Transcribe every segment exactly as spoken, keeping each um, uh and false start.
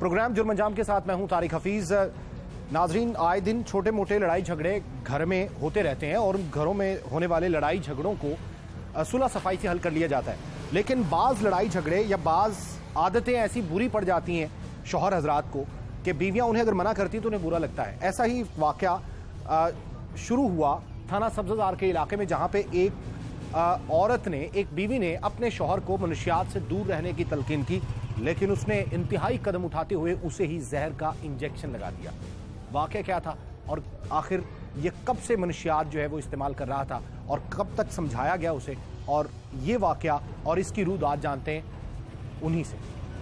Programme जुर्म अंजाम के साथ मैं हूं तारिक हफीज। नाजरीन, आए दिन छोटे मोटे लड़ाई झगड़े घर में होते रहते हैं और घरों में होने वाले लड़ाई झगड़ों को सुलह सफाई से हल कर लिया जाता है, लेकिन बाज लड़ाई झगड़े या बाज आदतें ऐसी बुरी पड़ जाती हैं शौहर हजरात को कि बीवियां उन्हें अगर मना करती तो उन्हें बुरा लगता है। ऐसा ही वाकया शुरू हुआ थाना सब्ज़ार के इलाके में, जहां पे एक औरत ने, एक बीवी ने अपने शौहर को मनशियात से दूर रहने की तलकीन की, लेकिन उसने इंतहाई कदम उठाते हुए उसे ही जहर का इंजेक्शन लगा दिया। वाकया क्या था और आखिर ये कब से मनशियात जो है वो इस्तेमाल कर रहा था और कब तक समझाया गया उसे, और ये वाकया और इसकी रूह आज जानते हैं उन्हीं से।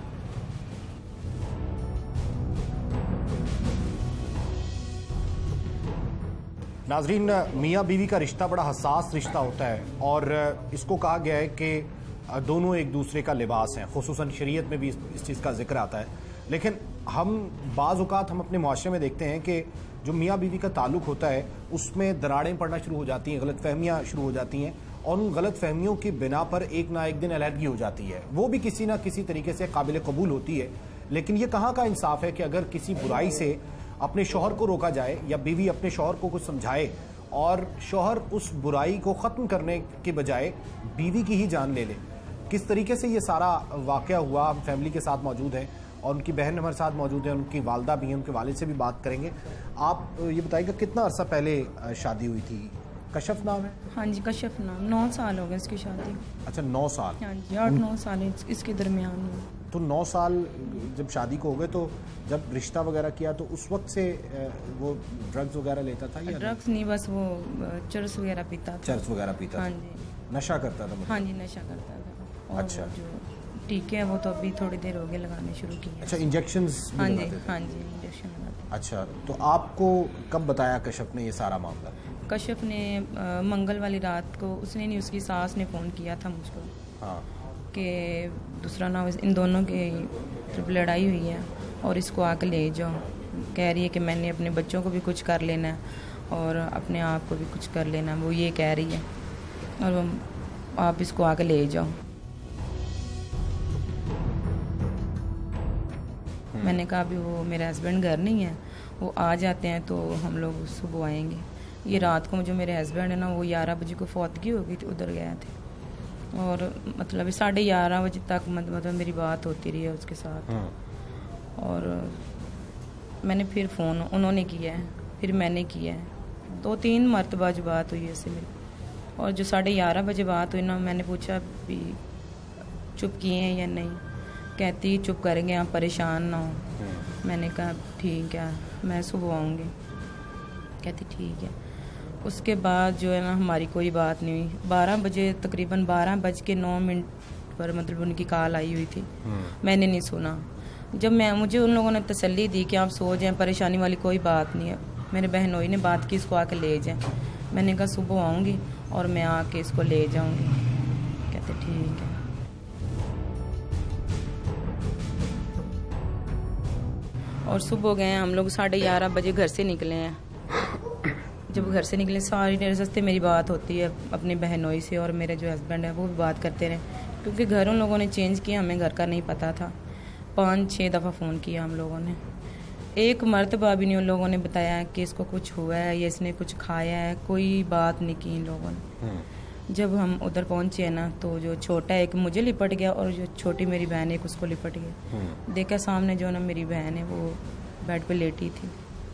नाजरीन, मियाँ बीवी का रिश्ता बड़ा हसास रिश्ता होता है और इसको कहा गया है कि दोनों एक दूसरे का लिबास हैं, खुसूसन शरीयत में भी इस, इस चीज़ का जिक्र आता है। लेकिन हम बाज़ औक़ात हम अपने मुआशरे में देखते हैं कि जो मियाँ बीवी का ताल्लुक़ होता है उसमें दरारें पड़ना शुरू हो जाती हैं, गलतफहमियाँ शुरू हो जाती हैं और उन गलतफहमियों की बिना पर एक ना एक दिन अलहदगी हो जाती है। वो भी किसी ना किसी तरीके से काबिल कबूल होती है, लेकिन ये कहाँ का इंसाफ है कि अगर किसी बुराई से अपने शौहर को रोका जाए या बीवी अपने शौहर को कुछ समझाए और शौहर उस बुराई को ख़त्म करने के बजाय बीवी की ही जान ले ले। किस तरीके से ये सारा वाक़या हुआ, हम फैमिली के साथ मौजूद हैं और उनकी बहन हमारे साथ मौजूद है, उनकी वालदा भी हैं, उनके वालिद से भी बात करेंगे। आप ये बताइएगा कितना अरसा पहले शादी हुई थी? कशफ नाम है? हाँ जी, कशफ नाम। नौ साल हो गए इसकी शादी। अच्छा, नौ साल? हाँ जी, आठ नौ साल इसके दरमियान में। तो नौ साल जब शादी को हो गए, तो जब रिश्ता वगैरह किया तो उस वक्त से वो ड्रग्स वगैरह लेता था या ड्रग्स नहीं, बस वो चरस वगैरह पीता था। चरस वगैरह पीता? हाँ जी। नशा करता था? हाँ जी, नशा करता था। और अच्छा। जो टीके हैं वो तो अभी थोड़ी देर हो गए लगाने शुरू किए। अच्छा, इंजेक्शंस? हाँ जी, हाँ जी, इंजेक्शन लगाते। अच्छा, तो आपको कब बताया कशफ ने ये सारा मामला? कशफ ने आ, मंगल वाली रात को, उसने नहीं, उसकी सास ने फ़ोन किया था मुझको। हाँ। कि दूसरा नाम, इन दोनों की जब लड़ाई हुई है और इसको आके ले जाओ। कह रही है कि मैंने अपने बच्चों को भी कुछ कर लेना है और अपने आप को भी कुछ कर लेना है, वो ये कह रही है, और आप इसको आके ले जाओ। मैंने कहा अभी वो मेरे हस्बैंड घर नहीं है, वो आ जाते हैं तो हम लोग सुबह आएंगे। ये रात को जो मेरे हस्बैंड है ना, वो ग्यारह बजे को फौतगी हो गई थी, उधर गए थे और मतलब साढ़े ग्यारह बजे तक मतलब मेरी बात होती रही है उसके साथ। और मैंने फिर फ़ोन उन्होंने किया है, फिर मैंने किया है, दो तीन मरतबा जो बात हुई उससे मेरी। और जो साढ़े ग्यारह बजे बात हुई ना, मैंने पूछा भी चुप किए हैं या नहीं, कहती चुप करेंगे, आप परेशान ना हो। मैंने कहा ठीक है, मैं सुबह आऊँगी। कहती ठीक है। उसके बाद जो है ना हमारी कोई बात नहीं हुई। बारह बजे तकरीबन बारह बज के नौ मिनट पर मतलब उनकी कॉल आई हुई थी, मैंने नहीं सुना। जब मैं मुझे उन लोगों ने तसल्ली दी कि आप सो जाएं, परेशानी वाली कोई बात नहीं है, मेरे बहनोई ने बात की इसको आके ले जाएं। मैंने कहा सुबह आऊँगी और मैं आके इसको ले जाऊँगी। कहते ठीक है। और सुबह गए हम लोग, साढ़े ग्यारह बजे घर से निकले हैं। जब घर से निकले सारी रास्ते मेरी बात होती है अपनी बहनोई से, और मेरे जो हस्बैंड है वो भी बात करते रहे, क्योंकि घर उन लोगों ने चेंज किया, हमें घर का नहीं पता था। पाँच छः दफ़ा फ़ोन किया हम लोगों ने, एक मरतबा भी नहीं उन लोगों ने बताया कि इसको कुछ हुआ है या इसने कुछ खाया है, कोई बात नहीं की इन लोगों ने। जब हम उधर पहुँचे ना, तो जो छोटा एक मुझे लिपट गया और जो छोटी मेरी बहन एक उसको लिपट गया। देखा सामने जो ना मेरी बहन है वो बेड पे लेटी थी।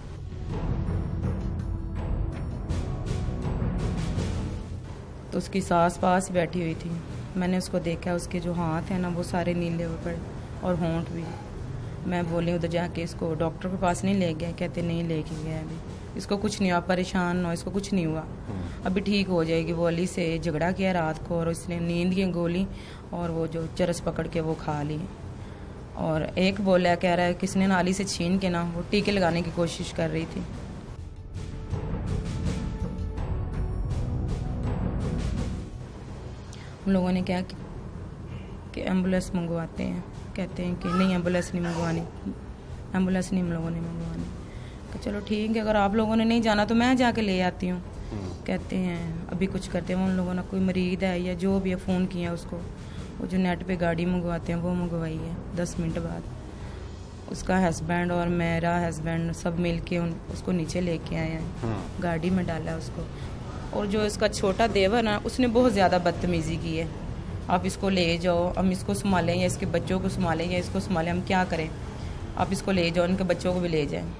तो उसकी सास पास बैठी हुई थी। मैंने उसको देखा, उसके जो हाथ हैं ना वो सारे नीले हुए पड़े और होंठ भी। मैं बोली उधर जाके इसको डॉक्टर के पास नहीं ले गया? कहते नहीं लेके गया, अभी इसको कुछ नहीं हुआ, परेशान ना हो, इसको कुछ नहीं हुआ, अभी ठीक हो जाएगी। वो अली से झगड़ा किया रात को और उसने नींद की गोली और वो जो चरस पकड़ के वो खा ली। और एक बोला, कह रहा है किसने नाली से छीन के ना वो टीके लगाने की कोशिश कर रही थी। हम लोगों ने क्या कि एम्बुलेंस मंगवाते हैं, कहते हैं कि नहीं एम्बुलेंस नहीं मंगवानी, एम्बुलेंस नहीं हम लोगों ने मंगवानी। तो चलो ठीक है, अगर आप लोगों ने नहीं जाना तो मैं जाके ले आती हूँ। कहते हैं अभी कुछ करते हैं, उन लोगों ने कोई मरीज है या जो भी है फ़ोन किया उसको, वो जो नेट पे गाड़ी मंगवाते हैं वो मंगवाई है दस मिनट बाद। उसका हस्बैंड और मेरा हस्बैंड सब मिल के उन उसको नीचे लेके आए हैं, गाड़ी में डाला उसको। और जो इसका छोटा देवर ना, उसने बहुत ज़्यादा बदतमीज़ी की है। आप इसको ले जाओ, हम इसको संभालें या इसके बच्चों को संभालें या इसको संभालें, हम क्या करें? आप इसको ले जाओ, उनके बच्चों को भी ले जाएं।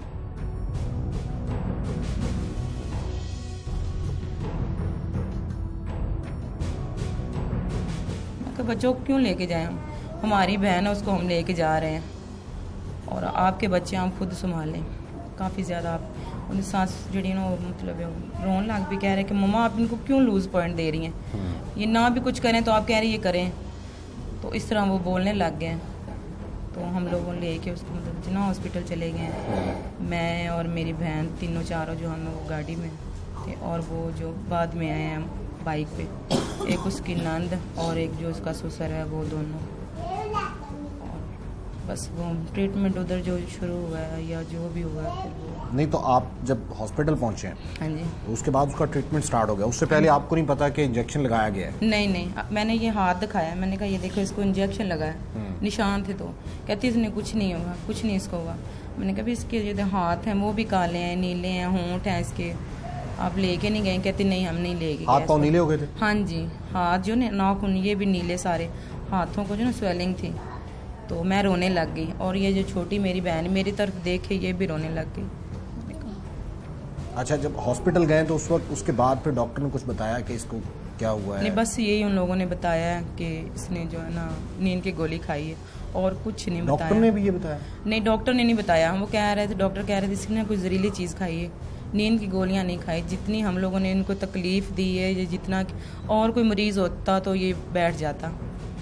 बच्चों को क्यों लेके जाएं? हम हमारी बहन है, उसको हम लेके जा रहे हैं, और आपके बच्चे आप खुद संभालें। काफ़ी ज़्यादा आप उनकी सास जड़ी ना मतलब रोन लाग भी कह रहे हैं कि मम्मा आप इनको क्यों लूज़ पॉइंट दे रही हैं, ये ना भी कुछ करें तो आप कह रही ये करें। तो इस तरह वो बोलने लग गए। तो हम लोगों ले के उसको मतलब जिना हॉस्पिटल चले गए हैं, मैं और मेरी बहन तीनों चारों जो हम लोग गाड़ी में थे, और वो जो बाद में आए हैं बाइक पे, एक उसकी नंद और एक जो उसका ससुर है, वो दोनों। और बस वो ट्रीटमेंट उधर जो शुरू हुआ है या जो भी हुआ है फिर वो। नहीं तो आप जब हॉस्पिटल पहुंचे हैं, हाँ जी, तो उसके बाद उसका ट्रीटमेंट स्टार्ट हो गया, उससे पहले आपको नहीं पता कि इंजेक्शन लगाया गया है? नहीं नहीं, मैंने ये हाथ दिखाया, मैंने कहा ये देखो इसको इंजेक्शन लगा है, निशान थे। तो कहती इसने कुछ नहीं होगा, कुछ नहीं इसको होगा। मैंने कहा भी इसके जो हाथ हैं वो भी काले हैं, नीले हैं, होंठ हैं इसके, आप लेके नहीं गए? कहती नहीं हम नहीं ले गए। हाथ पाँव नीले हो गए थे? हाँ जी, हाथ जो ना नाखून ये भी नीले सारे, हाथों को जो ना स्वेलिंग थी। तो मैं रोने लग गई, और ये जो छोटी मेरी बहन मेरी तरफ देखे ये भी रोने लग गई। अच्छा, जब हॉस्पिटल गए तो उस वक्त उसके बाद फिर डॉक्टर ने कुछ बताया कि इसको क्या हुआ है? नहीं, बस यही उन लोगों ने बताया है कि इसने जो है ना नींद की गोली खाई है, और कुछ नहीं बताया। डॉक्टर ने भी ये बताया? नहीं, डॉक्टर ने नहीं बताया। वो कह रहे थे, डॉक्टर कह रहे थे इसने कोई जहरीली चीज़ खाई है, नींद की गोलियां नहीं खाई। जितनी हम लोगों ने इनको तकलीफ़ दी है, या जितना और कोई मरीज़ होता तो ये बैठ जाता।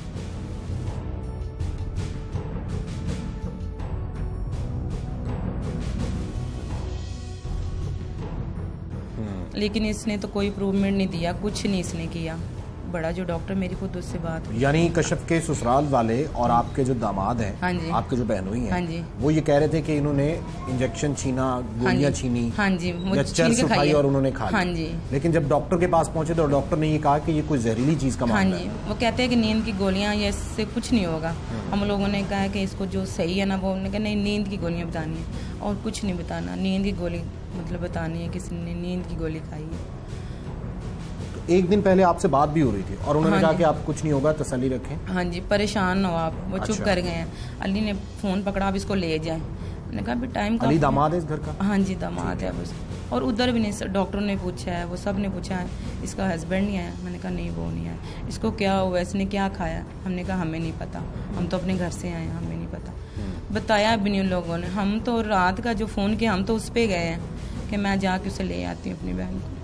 लेकिन इसने तो कोई इम्प्रूवमेंट नहीं दिया, कुछ नहीं इसने किया। बड़ा जो डॉक्टर मेरी खुद उससे बात हुई। यानी कश्यप के ससुराल वाले और आपके जो दामाद हैं, हाँ जी, आपके जो बहनोई हैं, हाँ जी, वो ये कह रहे थे कि इन्होंने इंजेक्शन छीना, गोलियां छीनी, हाँ जी, या चर्स उठाई और उन्होंने खा ली। हाँ जी। लेकिन जब डॉक्टर के पास पहुंचे तो डॉक्टर ने ये कहा कि ये कोई जहरीली चीज़ का मामला है। हाँ जी, वो कहते हैं कि नींद की गोलियां, या इससे कुछ नहीं होगा। हम लोगों ने कहा कि इसको जो सही है ना, वो उन्होंने कहा नहीं, नींद की गोलियां बतानी है और कुछ नहीं बताना, नींद की गोली मतलब बतानी है किसी ने नींद की गोली खाई है। एक दिन पहले आपसे बात भी हो रही थी और उन्होंने हाँ कहा जी, कि आप कुछ नहीं होगा, तसल्ली रखें। हाँ जी, परेशान ना हो आप। वो अच्छा। चुप कर गए हैं। अली ने फ़ोन पकड़ा, आप इसको ले जाएं। मैंने कहा अभी टाइम का। अली दामाद है इस घर का? हाँ जी, दामाद है बस। और उधर भी नहीं, डॉक्टर ने पूछा है, वो सब ने पूछा है, इसका हस्बैंड नहीं आया? मैंने कहा नहीं, वो नहीं आया। इसको क्या हुआ, इसने क्या खाया? हमने कहा हमें नहीं पता, हम तो अपने घर से आए हैं, हमें नहीं पता। बताया भी नहीं उन लोगों ने। हम तो रात का जो फ़ोन किया, हम तो उस पर गए हैं कि मैं जाके उसे ले आती हूँ अपनी बहन को।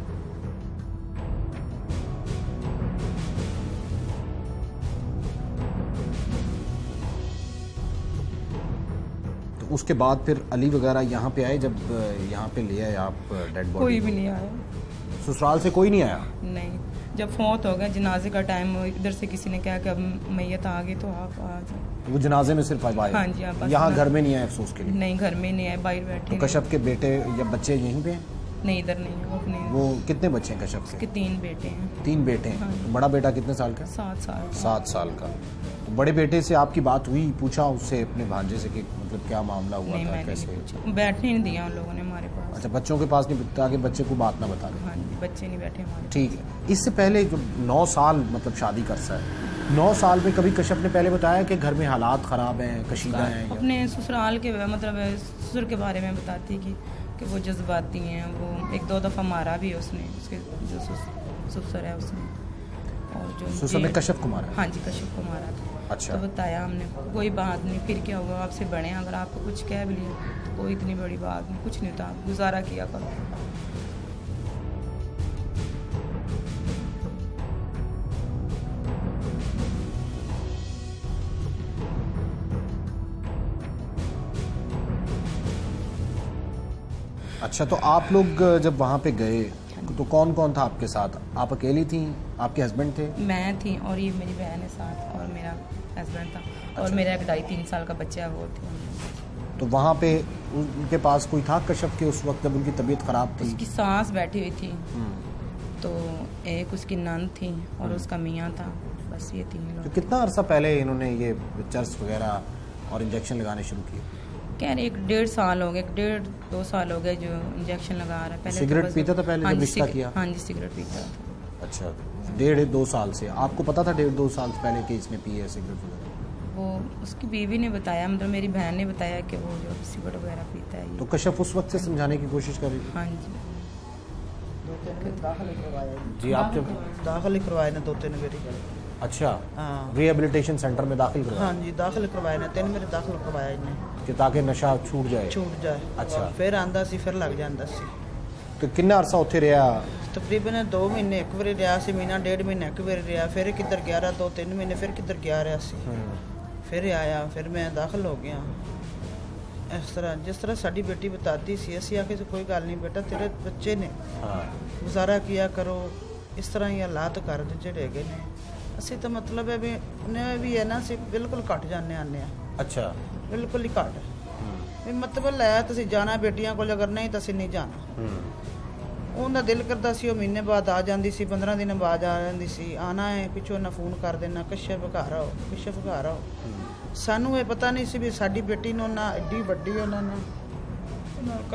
उसके बाद फिर अली वगैरह यहाँ पे आए? जब यहाँ पे ले आए आप डेड बॉडी? कोई भी नहीं आया, ससुराल से कोई नहीं आया? नहीं। जब फौत हो गया, जनाजे का टाइम, इधर से किसी ने कहा कि अब मैयत आ गई तो आप आ जाए। वो जनाजे में सिर्फ आए? हाँ जी, आप यहाँ घर में नहीं आए अफसोस के लिए? नहीं, घर में नहीं आए, बाहर बैठे। तो कश्यप के बेटे या बच्चे यहीं पे हैं? नहीं, इधर नहीं है, वो अपने। वो कितने बच्चे हैं कश्यप के? तीन बेटे हैं। तीन बेटे हैं? हाँ। तो बड़ा बेटा कितने साल का? सात साल का। सात साल का। तो बड़े बेटे से आपकी बात हुई, पूछा उससे अपने भांजे से कि मतलब क्या मामला हुआ नहीं, था, मैंने कैसे? नहीं पूछा, बैठने नहीं दिया उन लोगों ने हमारे पास। अच्छा, बच्चों के पास नहीं, ताकि बच्चे को बात ना बता दें। हाँ जी, बच्चे नहीं बैठे हमारे। ठीक है। इससे पहले जो नौ साल मतलब शादी करता है, नौ साल में कभी कश्यप ने पहले बताया कि घर में हालात ख़राब हैं, कशीदा हैं? अपने ससुराल के मतलब ससुर के बारे में बताती कि कि वो जज्बाती हैं। वो एक दो दफ़ा मारा भी है उसने, उसके जो ससुर है उसने। और जो ससुर ने कश्यप को मारा? हाँ जी, कश्यप को मारा था। अच्छा। तो बताया हमने, कोई बात नहीं, फिर क्या होगा, आपसे बड़े हैं, अगर आपको कुछ कह भी लिया तो कोई इतनी बड़ी बात नहीं, कुछ नहीं होता, आप गुजारा किया करो। अच्छा, तो आप लोग जब वहाँ पे गए तो कौन कौन था आपके साथ? आप अकेली थी, आपके हस्बैंड थे? मैं थी और ये मेरी बहन है साथ, और मेरा हस्बैंड था। अच्छा। और मेरा एक ढाई तीन साल का बच्चा है, वो थे। तो वहाँ पे उनके पास कोई था कश्यप के उस वक्त जब उनकी तबीयत ख़राब थी? उसकी सास बैठी हुई थी, तो एक उसकी नंद थी और उसका मियाँ था, बस ये तीन लोग। तो कितना अरसा पहले इन्होंने ये चर्स वगैरह और इंजेक्शन लगाने शुरू किए? कह रहे एक डेढ़ साल हो गए, एक डेढ़ दो साल हो गए जो इंजेक्शन लगा रहा है। पहले सिगरेट तो पीता था पहले हाँ जब जी, रिश्ता सिग- किया? हाँ जी सिगरेट पीता था। अच्छा, डेढ़ दो साल से आपको पता था डेढ़ दो साल पहले कि इसने पी है सिगरेट वगैरह? वो उसकी बीवी ने बताया, मतलब मेरी बहन ने बताया कि वो जो सिगरेट वगैरह पीता है तो ये। कश्यप उस वक्त से समझाने की कोशिश कर रही थी? हाँ जी दाखिल करवाया जी, आप जब दाखिल करवाए ने दो तीन मेरी। अच्छा, हाँ रिहेबिलिटेशन सेंटर में दाखिल करवाया हाँ जी दाखिल करवाए ने तीन मेरे दाखिल करवाया इन्हें कि ताकि नशा छूट जाए? छूट जाए। अच्छा। फिर आंदा सी फिर लग ਜਾਂਦਾ ਸੀ। तो किन्ना अरसा उत्थे रहा? ਤਕਰੀਬਨ ਦੋ ਮਹੀਨੇ ਇੱਕ ਵਾਰੀ ਰਿਹਾ ਸੀ, ਮਹੀਨਾ ਡੇਢ ਮਹੀਨਾ ਇੱਕ ਵਾਰੀ ਰਿਹਾ, ਫਿਰ ਕਿੱਧਰ ਗਿਆ ਰਿਹਾ ਦੋ ਤਿੰਨ ਮਹੀਨੇ, ਫਿਰ ਕਿੱਧਰ ਗਿਆ ਰਿਹਾ ਸੀ, ਫਿਰ ਆਇਆ, ਫਿਰ ਮੈਂ ਦਾਖਲ ਹੋ ਗਿਆ। ਇਸ ਤਰ੍ਹਾਂ ਜਿਸ ਤਰ੍ਹਾਂ ਸਾਡੀ ਬੇਟੀ ਬਤਾਦੀ ਸੀ, ਅਸੀਂ ਆਖੇ ਸੀ ਕੋਈ ਗੱਲ ਨਹੀਂ ਬੇਟਾ ਤੇਰੇ ਬੱਚੇ ਨੇ, हाँ ਗੁਜ਼ਾਰਾ ਕੀਆ ਕਰੋ, ਇਸ ਤਰ੍ਹਾਂ ਹੀ ਹਾਲਾਤ ਕਰ ਜਿਹੜੇ ਹੈਗੇ ਨੇ। ਅਸੀਂ ਤਾਂ ਮਤਲਬ ਹੈ ਵੀ ਉਹਨੇ ਵੀ ਹੈ ਨਾ ਅਸੀਂ ਬਿਲਕੁਲ ਘੱਟ ਜਾਂਦੇ ਆਉਂਦੇ ਹਾਂ, अच्छा ਬਿਲਕੁਲ ਹੀ ਘੱਟ ਵੀ ਮਤਲਬ ਲੈ ਤੁਸੀਂ ਜਾਣਾ ਬੇਟੀਆਂ ਕੋਲ, ਅਗਰ ਨਹੀਂ ਤਾਂ ਅਸੀਂ ਨਹੀਂ ਜਾਣਾ। ਉਹਦਾ ਦਿਲ ਕਰਦਾ ਸੀ ਉਹ ਮਹੀਨੇ ਬਾਅਦ ਆ ਜਾਂਦੀ ਸੀ, ਪੰਦਰਾਂ ਦਿਨ ਬਾਅਦ ਆ ਜਾਂਦੀ ਸੀ, ਆਣਾ ਹੈ ਪਿੱਛੋਂ ਨਾ ਫੋਨ ਕਰ ਦੇਣਾ ਕਸ਼ਯਪ ਘਰ ਆਓ, ਕਸ਼ਯਪ ਘਰ ਆਓ। ਸਾਨੂੰ ਇਹ ਪਤਾ ਨਹੀਂ ਸੀ ਵੀ ਸਾਡੀ ਬੇਟੀ ਨੂੰ ਨਾ ਐਡੀ ਵੱਡੀ ਉਹਨਾਂ ਨੇ ਉਹਨਾਂ ਕਰ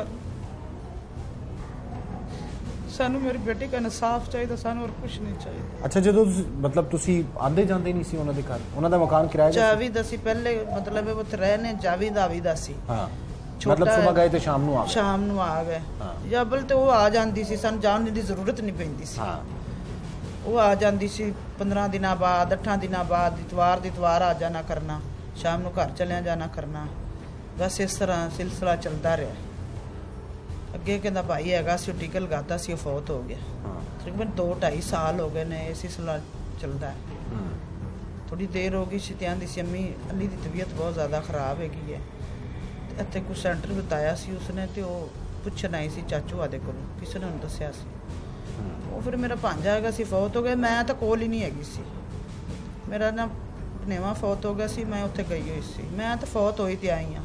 ਸਾਨੂੰ ਮੇਰੀ ਬੇਟੀ ਦਾ ਇਨਸਾਫ ਚਾਹੀਦਾ, ਸਾਨੂੰ ਹੋਰ ਕੁਝ ਨਹੀਂ ਚਾਹੀਦਾ। अच्छा, ਜਦੋਂ ਤੁਸੀਂ- ਮਤਲਬ ਤੁਸੀਂ ਆਂਦੇ ਜਾਂਦੇ ਨਹੀਂ ਸੀ ਉਹਨਾਂ ਦੇ ਘਰ? ਉਹਨਾਂ ਦਾ ਮਕਾਨ ਕਿਰਾਏ ਦਾ ਸੀ? ਜਾਵੀਦ ਅਸੀਂ ਪਹਿਲੇ ਮਤਲਬ ਉੱਥੇ ਰਹਿਨੇ ਜਾਵੀਦ ਆਵੀ ਦਾ ਸੀ। ਹਾਂ, ਛੋਟਾ ਮਤਲਬ ਹੈ। ਸਵੇਰ ਗਏ ਤੇ ਸ਼ਾਮ ਨੂੰ ਆ ਗਏ? ਸ਼ਾਮ ਨੂੰ ਆ ਗਏ। ਹਾਂ। ਜਬਲ ਤੇ ਉਹ ਆ ਜਾਂਦੀ ਸੀ, ਸਾਨੂੰ ਜਾਣ ਦੀ ਜ਼ਰੂਰਤ ਨਹੀਂ ਪੈਂਦੀ ਸੀ। ਹਾਂ, ਉਹ ਆ ਜਾਂਦੀ ਸੀ ਪੰਦਰਾਂ ਦਿਨਾਂ ਬਾਅਦ, ਅੱਠਾਂ ਦਿਨਾਂ ਬਾਅਦ, ਇਤਵਾਰ ਦੀ ਇਤਵਾਰ ਆ ਜਾਣਾ ਕਰਨਾ, ਸ਼ਾਮ ਨੂੰ ਘਰ ਚਲਿਆ ਜਾਣਾ ਕਰਨਾ। ਬਸ ਇਸ ਤਰ੍ਹਾਂ ਸਿਲਸਿਲਾ ਚੱਲਦਾ ਰਿਹਾ। ਅੱਗੇ ਕਹਿੰਦਾ ਭਾਈ ਹੈਗਾ ਸੀ, ਉਹ ਟੀਕਾ ਲਗਾਤਾ ਸੀ, ਉਹ ਫੌਤ ਹੋ ਗਿਆ। ਹਾਂ, ਤਕਰੀਬਨ ਦੋ ਢਾਈ ਸਾਲ ਹੋ ਗਏ ਨੇ ਇਹ ਸਿਲਸਿਲਾ ਚੱਲਦਾ ਹੈ। ਹੂੰ, ਥੋੜੀ ਦੇਰ ਹੋ ਗਈ ਸੀ ਤੇ ਆਂਦੀ ਸੀ ਅੰਮੀ ਅਲੀ ਦੀ ਤਬੀਅਤ ਬਹੁਤ ਜ਼ਿਆਦਾ ਖਰਾਬ ਹੈਗੀ ਹੈ। ਤੇ ਇੱਥੇ ਕੁਝ ਸੈਂਟਰ ਬਤਾਇਆ ਸੀ ਉਸਨੇ, ਤੇ ਉਹ ਪੁੱਛਣ ਆਈ ਸੀ ਚਾਚੂ ਆਦੇ ਕੋਲ, ਕਿਸੇ ਨੇ ਉਹਨੂੰ ਦੱਸਿਆ ਸੀ। ਉਹ ਫਿਰ ਮੇਰਾ ਭਾਂਜਾ ਹੈਗਾ ਸੀ, ਫੌਤ ਹੋ ਗਿਆ। ਮੈਂ ਤਾਂ ਕੋਲ ਹੀ ਨਹੀਂ ਹੈਗੀ ਸੀ, ਮੇਰਾ ਨਾ ਭਨੇਵਾ ਫੌਤ ਹੋ ਗਿਆ ਸੀ, ਮੈਂ ਉੱਥੇ ਗਈ ਹੋਈ ਸੀ। ਮੈਂ ਤਾਂ ਫੌਤ ਹੋਈ ਤੇ ਆਈ ਹਾਂ।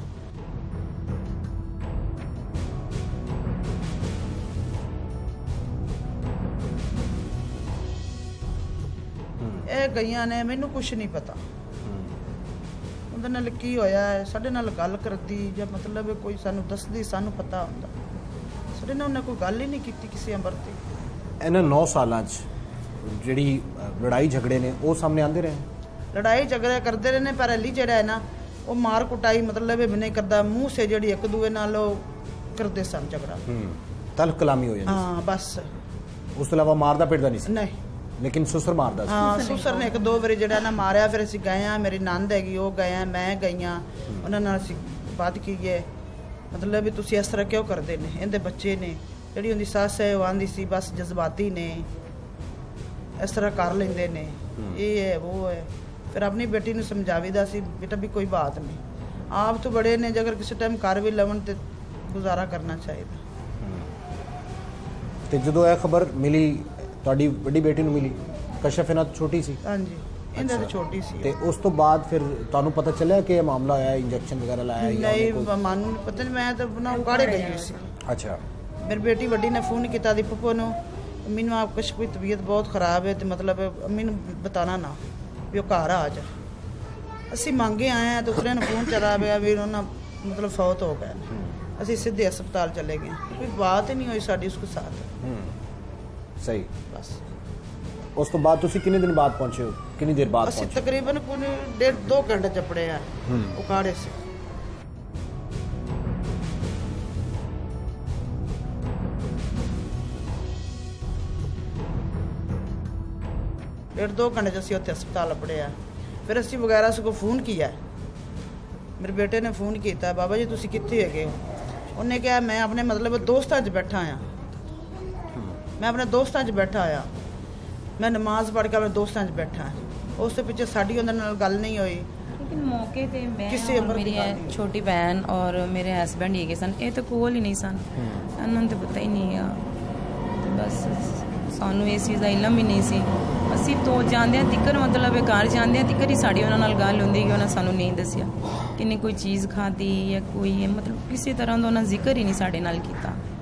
ਇਹ ਗਈਆਂ ਨੇ, ਮੈਨੂੰ ਕੁਝ ਨਹੀਂ ਪਤਾ ਉਹਦੇ ਨਾਲ ਕੀ ਹੋਇਆ ਹੈ। ਸਾਡੇ ਨਾਲ ਗੱਲ ਕਰਦੀ ਜਾਂ ਮਤਲਬ ਕੋਈ ਸਾਨੂੰ ਦੱਸਦੀ, ਸਾਨੂੰ ਪਤਾ ਹੁੰਦਾ। ਸਾਡੇ ਨਾਲ ਉਹਨੇ ਕੋਈ ਗੱਲ ਹੀ ਨਹੀਂ ਕੀਤੀ ਕਿਸੇ ਅੰਬਰ ਤੇ। ਇਹਨਾਂ ਨੌ ਸਾਲਾਂ 'ਚ ਜਿਹੜੀ ਅ, ਲੜਾਈ ਝਗੜੇ ਨੇ ਉਹ ਸਾਹਮਣੇ ਆਉਂਦੇ ਰਹੇ? ਲੜਾਈ ਝਗੜਾ ਕਰਦੇ ਰਹੇ ਨੇ, ਪਰ ਅਲੀ ਜਿਹੜਾ ਹੈ ਨਾ ਉਹ ਮਾਰ ਕੁਟਾਈ ਮਤਲਬ ਇਹ ਵੀ ਨਹੀਂ ਕਰਦਾ, ਮੂੰਹ ਸੇ ਜਿਹੜੀ ਇੱਕ ਦੂਏ ਨਾਲ ਉਹ ਕਰਦੇ ਸਨ ਝਗੜਾ। ਹੂੰ, ਤਲਖ ਕਲਾਮੀ ਹੋ ਜਾਂਦੀ ਹਾਂ ਬਸ, ਸੀ। ਉਸ ਤੋਂ ਇਲਾਵਾ ਮਾਰਦਾ ਪਿੱਟਦਾ ਨਹੀਂ ਸੀ? ਨਹੀਂ। ਲੇਕਿਨ ਸੁਸਰ ਮਾਰਦਾ ਸੀ? ਹਾਂ ਸੁਸਰ ਨੇ ਇੱਕ ਦੋ ਵਾਰੀ ਜਿਹੜਾ ਨਾ ਮਾਰਿਆ। ਫਿਰ ਅਸੀਂ ਗਏ ਆ, ਮੇਰੀ ਨੰਦ ਹੈਗੀ ਉਹ ਗਏ ਆ, ਮੈਂ ਗਈਆਂ, ਉਹਨਾਂ ਨਾਲ ਅਸੀਂ ਬਾਤ ਕੀਏ ਮਤਲਬ ਵੀ ਤੁਸੀਂ ਇਸ ਤਰ੍ਹਾਂ ਕਿਉਂ ਕਰਦੇ ਨੇ, ਇਹਦੇ ਬੱਚੇ ਨੇ। ਜਿਹੜੀ ਉਹਦੀ ਸੱਸ ਹੈ ਉਹ ਆਂਦੀ ਸੀ ਬਸ ਜਜ਼ਬਾਤੀ ਨੇ, ਇਸ ਤਰ੍ਹਾਂ ਕਰ ਲੈਂਦੇ ਨੇ, ਇਹ ਹੈ ਉਹ ਹੈ। ਫਿਰ ਆਪਣੀ ਬੇਟੀ ਨੂੰ ਸਮਝਾਵੀਦਾ ਸੀ ਬੇਟਾ ਵੀ ਕੋਈ ਬਾਤ ਨਹੀਂ, ਆਪ ਤੋਂ ਬੜੇ ਨੇ, ਜੇ ਅਗਰ ਕਿਸੇ ਟਾਈਮ ਕਰ ਵੀ ਲਵਣ ਤੇ ਗੁਜ਼ਾਰਾ ਕਰਨਾ ਚਾਹੀਦਾ। ਤੇ ਜਦੋਂ ਇਹ ਖਬਰ ਮਿਲੀ ਤੁਹਾਡੀ ਵੱਡੀ ਬੇਟੀ ਨੂੰ ਮਿਲੀ, ਕਸ਼ਫ ਇਹਨਾਂ ਤੋਂ ਛੋਟੀ ਸੀ? ਹਾਂਜੀ, ਇਹਦੇ ਤੋਂ ਛੋਟੀ ਸੀ। ਤੇ ਉਸ ਤੋਂ ਬਾਅਦ ਫਿਰ ਤੁਹਾਨੂੰ ਪਤਾ ਚੱਲਿਆ ਕਿ ਇਹ ਮਾਮਲਾ ਆਇਆ, ਇੰਜੈਕਸ਼ਨ ਵਗੈਰਾ ਲਾਇਆ ਜਾਂ ਉਹਨੇ ਨਹੀਂ ਕੋਈ- ਮਨ ਨੂੰ ਪਤਾ ਨਹੀਂ, ਮੈਂ ਤਾਂ ਨਾ ਉਕਾੜੇ ਗਈ ਹੋਈ ਸੀ। ਅੱਛਾ, ਮੇਰੀ ਬੇਟੀ ਵੱਡੀ ਨੇ ਫੋਨ ਕੀਤਾ ਦੀ ਪप्पू ਨੂੰ, ਮੈਨੂੰ ਆਪ ਕੁਛ ਕੋਈ ਤਬੀਅਤ ਬਹੁਤ ਖਰਾਬ ਹੈ ਤੇ ਮਤਲਬ ਅੰਮੀ ਨੂੰ ਬਤਾਣਾ ਨਾ ਵੀ ਉਹ ਘਰ ਆ ਜਾ। ਅਸੀਂ ਮੰਗੇ ਆਏ ਆ, ਦੂਸਰਿਆਂ ਨੂੰ ਫੋਨ ਚਲਾ ਪਿਆ ਵੀ ਉਹਨਾਂ ਮਤਲਬ ਫੌਤ ਹੋ ਗਏ। ਅਸੀਂ ਸਿੱਧੇ ਹਸਪਤਾਲ ਚਲੇ ਗਏ, ਕੋਈ ਬਾਤ ਹੀ ਨਹੀਂ ਹੋਈ ਸਾਡੀ ਉਸਕੇ ਸਾਥ। ਹੂੰ, ਸਹੀ। ਬਸ ਉਸ ਤੋਂ ਬਾਅਦ ਤੁਸੀਂ ਕਿੰਨੇ ਦਿਨ ਬਾਅਦ ਪਹੁੰਚੇ ਹੋ? ਕਿੰਨੀ ਦੇਰ ਬਾਅਦ ਅਸੀਂ ਪਹੁੰਚੇ? ਤਕਰੀਬਨ ਕੋਈ ਡੇਢ ਦੋ ਘੰਟੇ ਚੱਪੜੇ ਆ ਉਕਾੜੇ ਸੀ। ਡੇਢ ਦੋ ਘੰਟੇ 'ਚ ਅਸੀਂ ਉੱਥੇ ਹਸਪਤਾਲ ਲੱਭੜੇ ਆ। ਫਿਰ ਅਸੀਂ ਵਗੈਰਾ ਸਗੋਂ ਫੋਨ ਕੀਤਾ, ਮੇਰੇ ਬੇਟੇ ਨੇ ਫੋਨ ਕੀਤਾ, ਬਾਬਾ ਜੀ ਤੁਸੀਂ ਕਿੱਥੇ ਹੈਗੇ ਹੋ? ਉਹਨੇ ਕਿਹਾ ਮੈਂ ਆਪਣੇ ਮਤਲਬ ਦੋਸਤਾਂ 'ਚ ਬੈਠਾ ਆ, ਮੈਂ ਆਪਣੇ ਦੋਸਤਾਂ 'ਚ ਬੈਠਾ ਆ, ਮੈਂ ਨਮਾਜ਼ ਪੜ੍ਹ ਕੇ ਆਪਣੇ ਦੋਸਤਾਂ 'ਚ ਬੈਠਾ। ਉਸ ਤੋਂ ਪਿੱਛੇ ਸਾਡੀ ਉਹਦੇ ਨਾਲ ਗੱਲ ਨਹੀਂ ਹੋਈ। ਲੇਕਿਨ ਮੌਕੇ ਤੇ ਮੈਂ ਕਿਸੇ ਔਰ ਅਮਰ ਦੀ ਮੇਰੀ ਗੱਲ ਨਹੀਂ। ਛੋਟੀ ਭੈਣ ਔਰ ਮੇਰੇ ਹਸਬੰਡ ਹੀ ਹੈਗੇ ਸਨ, ਇਹ ਤਾਂ ਕੋਲ ਹੀ ਨਹੀਂ ਸਨ, ਇਹਨਾਂ ਨੂੰ ਤਾਂ ਪਤਾ ਹੀ ਨਹੀਂ ਆ। ਤੇ ਬਸ ਸਾਨੂੰ ਇਸ ਚੀਜ਼ ਦਾ ਇਲਮ ਹੀ ਨਹੀਂ ਸੀ। ਅਸੀਂ ਤੋਂ ਜਾਂਦਿਆਂ ਤਿੱਕਰ ਮਤਲਬ ਇਹ ਘਰ ਜਾਂਦਿਆਂ ਤਿੱਕਰ ਹੀ ਸਾਡੀ ਉਹਨਾਂ ਨਾਲ ਗੱਲ ਹੁੰਦੀ ਕਿ ਉਹਨਾਂ ਸਾਨੂੰ ਨਹੀਂ ਦੱਸਿਆ ਕਿ ਨਹੀਂ ਕੋਈ ਚੀਜ਼ ਖਾਧੀ ਜਾਂ ਕੋਈ ਮਤਲਬ ਕਿਸੇ ਤਰ੍ਹਾਂ ਦਾ ਉਹਨਾਂ ਜ਼ਿਕਰ ਹੀ ਨਹੀਂ ਸਾਡੇ ਨਾਲ ਕੀਤਾ।